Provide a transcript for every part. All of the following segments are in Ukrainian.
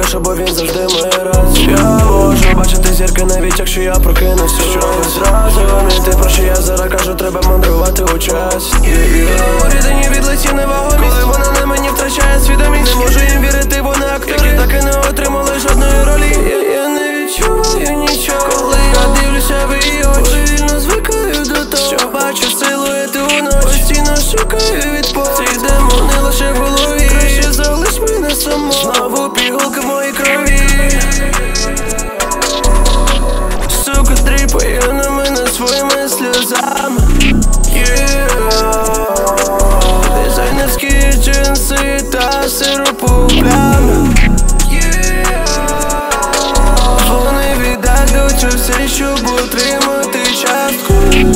лише, бо він завжди моє раз. Я можу бачити зірки, навіть якщо я прокинуся. Щоб зразу вміти, про що я зараз кажу, треба мандрувати у час. Рідині відлетів невагомість, коли вона на мені втрачає свідомість. Не можу їм вірити, вони актори, які так і не отримали жодної ролі. Я не відчуваю нічого, коли я дивлюся в її очі. Вільно звикаю до того, що бачу силуети уночі. Постійно шукаю відпор, ці демони лише в голові. Краще залиш мене самого, знову пігулки в моїй крові. Сука дріпає на мене своїми сльозами. Дизайнерські джинси та сиропу плями. Вони віддадуть усе, щоб утримати частку.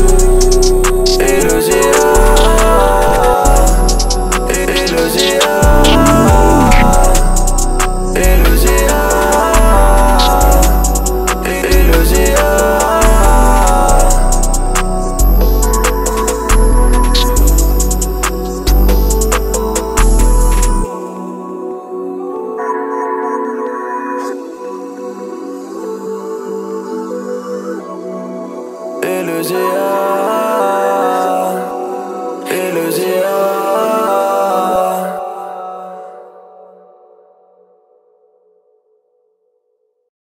Ілюзія, ілюзія, ілюзія, ілюзія. Ілюзія.